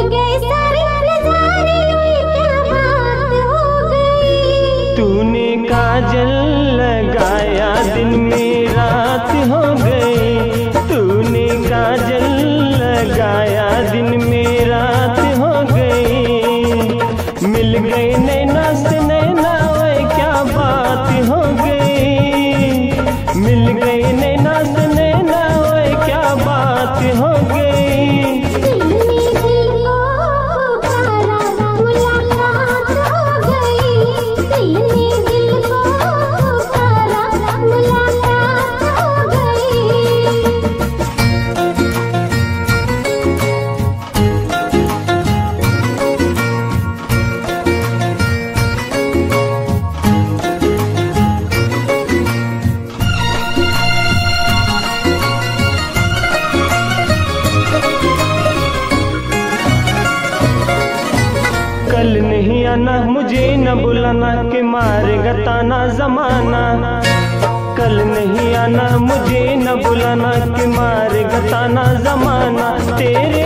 गए सारे नजारे, क्या बात हो गई। तूने काजल लगाया दिन में रात हो गई, तूने काजल लगाया दिन में रात हो गई। मिल गए नैना से नैना, ओए क्या बात हो गई। मिल गए नैना से नैना, ओए क्या बात हो गई। दिल ने दिल को पुकारा, मुलाकात हो गई। दिल ने दिल को पुकारा, मुलाकात हो गई। कल नहीं आना मुझे न बुलाना, के मारेगा ताना जमाना। कल नहीं आना मुझे न बुलाना, के मारेगा ताना जमाना। तेरे